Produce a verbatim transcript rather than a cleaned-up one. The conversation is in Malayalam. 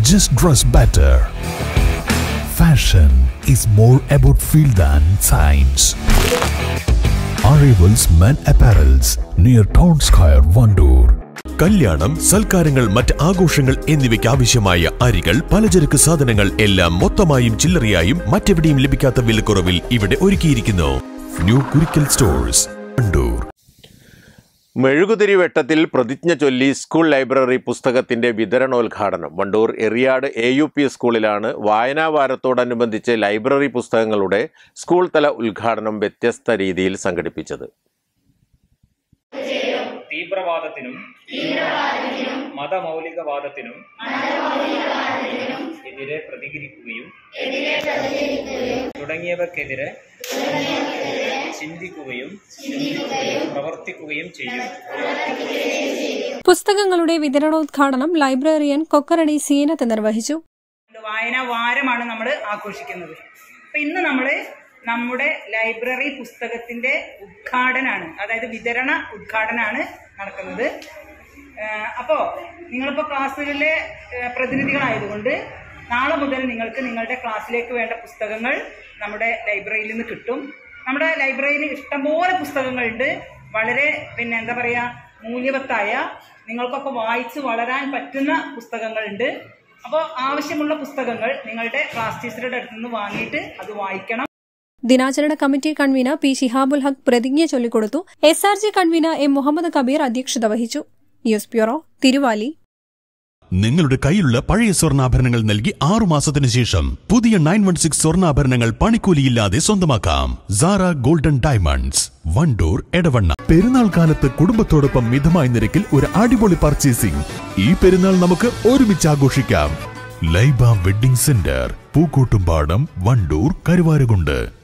Just dress better. Fashion is more about feel than science. Arrivals Men Apparels near Town Square, Vandoor. കല്യാണം, സൽക്കാരങ്ങൾ, മറ്റ് ആഘോഷങ്ങൾ എന്നിവയ്ക്ക് ആവശ്യമായ അരികൾ, പലചരക്ക് സാധനങ്ങൾ എല്ലാം മൊത്തമായും ചില്ലറയായും മറ്റെവിടെയും ലഭിക്കാത്ത വിലക്കുറവിൽ ഇവിടെ ഒരുക്കിയിരിക്കുന്നു. New Kurikkal stores, Wandoor. മെഴുകുതിരി വെട്ടത്തിൽ പ്രതിജ്ഞ ചൊല്ലി സ്കൂൾ ലൈബ്രറി പുസ്തകത്തിന്റെ വിതരണോദ്ഘാടനം Wandoor Eriyad A U P സ്കൂളിലാണ്. വായനാ വാരത്തോടനുബന്ധിച്ച് ലൈബ്രറി പുസ്തകങ്ങളുടെ സ്കൂൾ തല ഉദ്ഘാടനം വ്യത്യസ്ത രീതിയിൽ സംഘടിപ്പിച്ചത്. തീവ്രവാദത്തിനും മതമൗലികവാദത്തിനും എതിരെ പ്രതികരിക്കുകയും തുടങ്ങിയവർക്കെതിരെ ചിന്തിക്കുകയും പ്രവർത്തിക്കുകയും ചെയ്യും. പുസ്തകങ്ങളുടെ വിതരണോദ്ഘാടനം ലൈബ്രറിയൻ കൊക്കറടി സീനത്ത് നിർവഹിച്ചു. വായനാ വാരമാണ് നമ്മൾ ആഘോഷിക്കുന്നത്. അപ്പൊ ഇന്ന് നമ്മള് നമ്മുടെ ലൈബ്രറി പുസ്തകത്തിന്റെ ഉദ്ഘാടനമാണ്, അതായത് വിതരണ ഉദ്ഘാടനമാണ് നടക്കുന്നത്. അപ്പോ നിങ്ങളിപ്പോ ക്ലാസ്സുകളിലെ പ്രതിനിധികളായതുകൊണ്ട് നാളെ മുതൽ നിങ്ങൾക്ക് നിങ്ങളുടെ ക്ലാസ്സിലേക്ക് വേണ്ട പുസ്തകങ്ങൾ നമ്മുടെ ലൈബ്രറിയിൽ നിന്ന് കിട്ടും. നമ്മുടെ ലൈബ്രറിയിൽ ഇഷ്ടംപോലെ പുസ്തകങ്ങളുണ്ട്. വളരെ പിന്നെ എന്താ പറയാ മൂല്യവത്തായ, നിങ്ങൾക്കൊക്കെ വായിച്ച് വളരാൻ പറ്റുന്ന പുസ്തകങ്ങളുണ്ട്. അപ്പോൾ ആവശ്യമുള്ള പുസ്തകങ്ങൾ നിങ്ങളുടെ ക്ലാസ് ടീച്ചറുടെ അടുത്ത് നിന്ന് വാങ്ങിയിട്ട് അത് വായിക്കണം. ദിനാചരണ committee convener P Shihabul Haq പ്രതിജ്ഞ ചൊല്ലിക്കൊടുത്തു. S R G convener M Muhammad Kabir അധ്യക്ഷത വഹിച്ചു. News bureau, Thiruvali. നിങ്ങളുടെ കയ്യിലുള്ള പഴയ സ്വർണ്ണാഭരണങ്ങൾ നൽകി ആറു മാസത്തിനു ശേഷം പുതിയ നയൻ വൺ സിക്സ് സ്വർണ്ണാഭരണങ്ങൾ പണിക്കൂലിയില്ലാതെ സ്വന്തമാക്കാം. Sara golden diamonds, Wandoor, Edavanna. പെരുന്നാൾ കാലത്ത് കുടുംബത്തോടൊപ്പം മിതമായ നിരക്കിൽ ഒരു അടിപൊളി പർച്ചേസിംഗ്. ഈ പെരുന്നാൾ നമുക്ക് ഒരുമിച്ച് ആഘോഷിക്കാം. Laiba wedding centre, Pookkottumpadam, Wandoor, Karuvarakundu.